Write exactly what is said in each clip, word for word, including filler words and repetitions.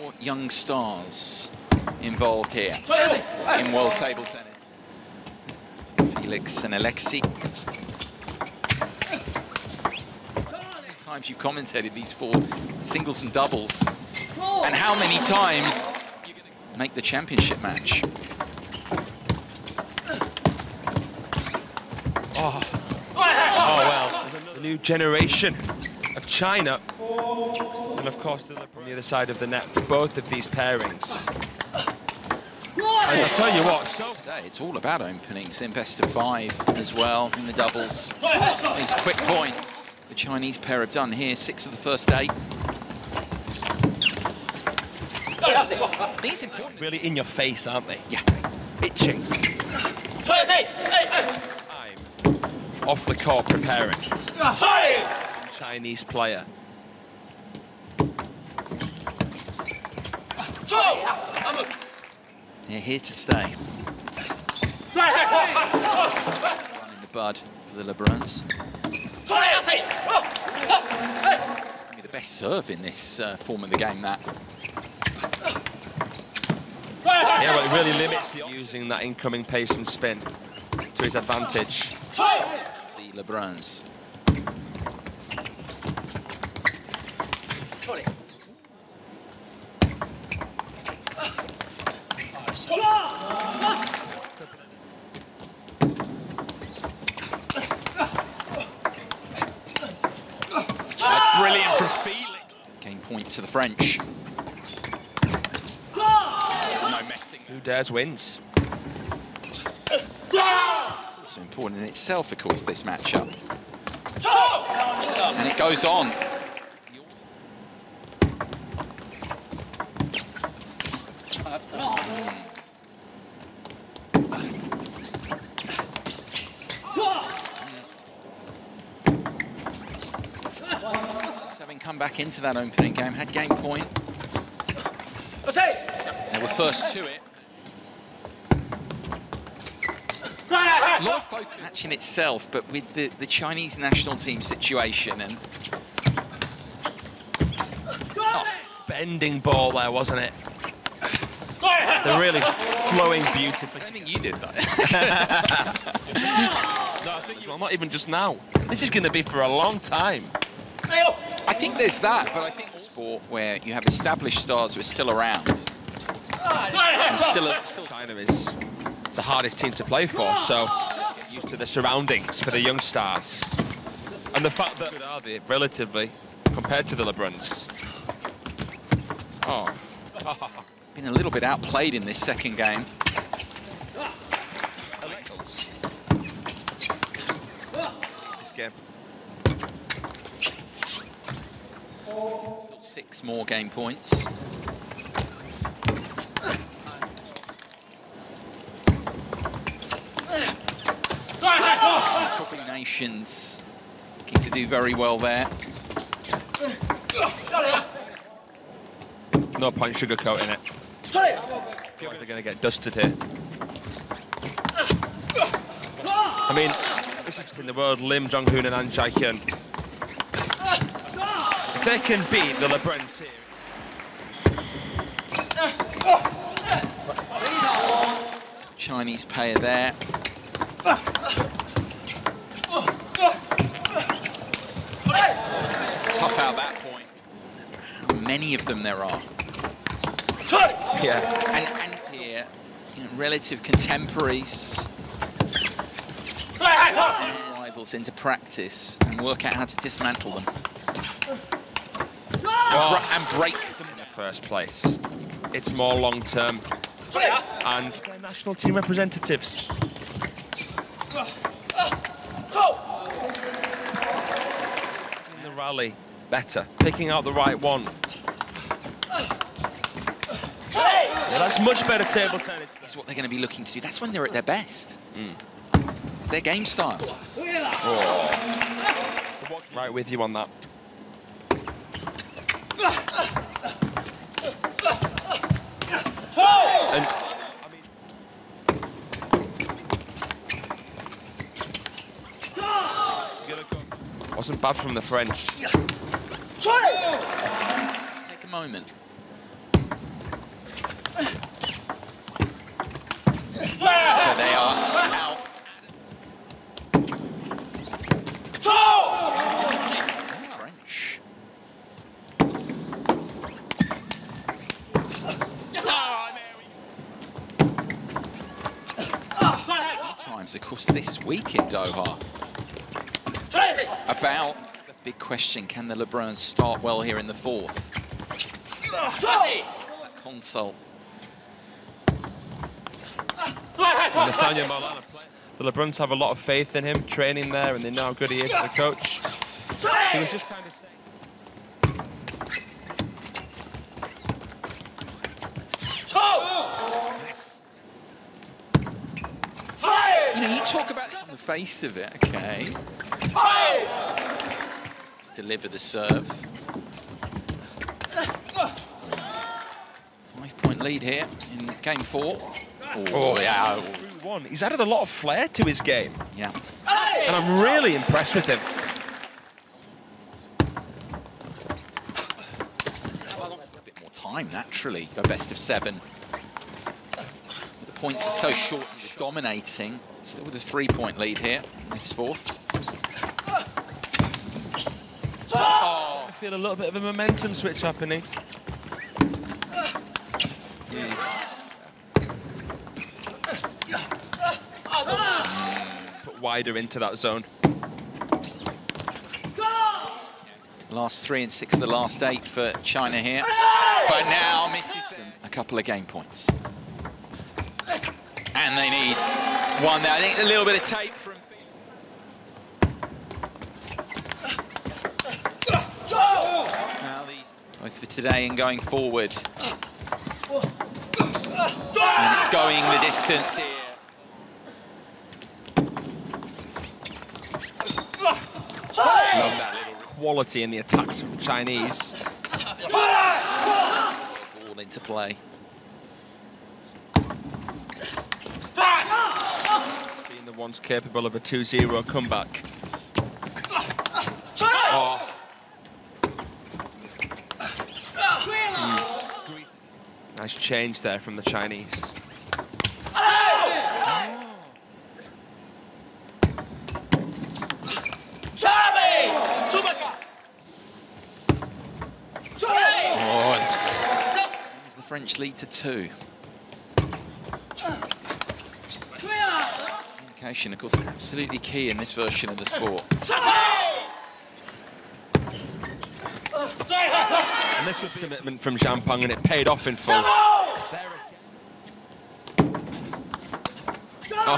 Four young stars involved here in world table tennis. Felix and Alexei. How many times you've commentated these four singles and doubles, and how many times you're going to make the championship match. Oh, oh well, the new generation of China. And of course, the on the other side of the net for both of these pairings. And I'll tell you what, so it's all about openings in best of five as well in the doubles. These quick points the Chinese pair have done here, six of the first eight. These important. Really in your face, aren't they? Yeah. Itching. Time off the court preparing. Chinese player. They're here to stay. One in the bud for the Lebruns. Maybe the best serve in this uh, form of the game, that. Yeah, well, it really limits the using that incoming pace and spin to his advantage. The Lebruns. That's brilliant from Felix. Game point to the French. No messing. Who dares wins. It's also important in itself, of course, this matchup. And it goes on. Having come back into that opening game, had game point. They were first to it. A lot of focus match in itself, but with the, the Chinese national team situation and oh, bending ball there, wasn't it? They're really flowing beautifully. I don't think you did that. No, I think well, not even just now. This is going to be for a long time. I think there's that, but I think sport where you have established stars who are still around. And still, a, still China is the hardest team to play for, so get used to the surroundings for the young stars. And the fact that are they relatively compared to the Lebruns. Oh. Been a little bit outplayed in this second game. This game. Still six more game points. Two nations looking to do very well there. No point sugarcoating it. Otherwise they're going to get dusted here. I mean, this is in the world, Lim Jong-hoon and An Jae-hyun. If they can beat the Lebruns here. Chinese pair there. Tough out that point. How many of them there are. Yeah. And, and here, you know, relative contemporaries and rivals into practice and work out how to dismantle them. Oh. And, and break them. In the first place. It's more long-term. And national team representatives. In the rally, better. Picking out the right one. Yeah, that's much better table tennis. That's what they're going to be looking to do. That's when they're at their best. Mm. It's their game style. Oh. Right with you on that. And, I mean, wasn't bad from the French. Take a moment. of course, this week in Doha. About the big question, can the Lebruns start well here in the fourth? Consult. Nathaniel Molana. The Lebruns have a lot of faith in him, training there, and they know how good he is as a coach. He was just kind of saying. You know, you talk about this on the face of it, okay. Let's deliver the serve. Five-point lead here in game four. Oh, Oh, yeah. One. He's added a lot of flair to his game. Yeah. And I'm really impressed with him. A bit more time, naturally. Go best of seven. But the points are so short and you're dominating. Still with a three-point lead here in this fourth. Oh. I feel a little bit of a momentum switch happening. Put wider into that zone. Last three and six of the last eight for China here. But now misses them a couple of game points. And they need one there. I think a little bit of tape from... Now these, both for today and going forward. And it's going the distance here. Love that little Quality in the attacks from the Chinese. ball into play. Being the ones capable of a two zero comeback. Oh. Mm. Nice change there from the Chinese. Oh, it's, it's the French lead to two. Communication, of course, absolutely key in this version of the sport. And this was commitment from Jampang, and it paid off in full. There oh.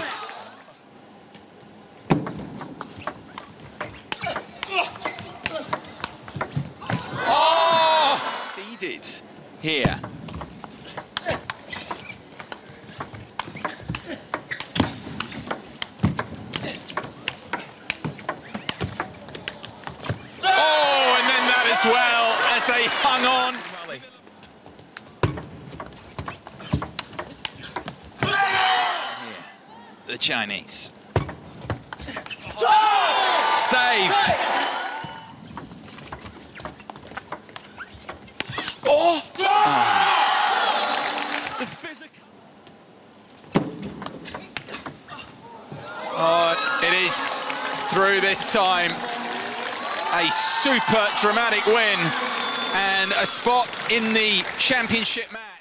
Oh! Seeded here. Oh, and then that as well, as they hung on. Here, the Chinese. Saved. Oh! Oh. The physical. Oh, it is through this time. A super dramatic win and a spot in the championship match.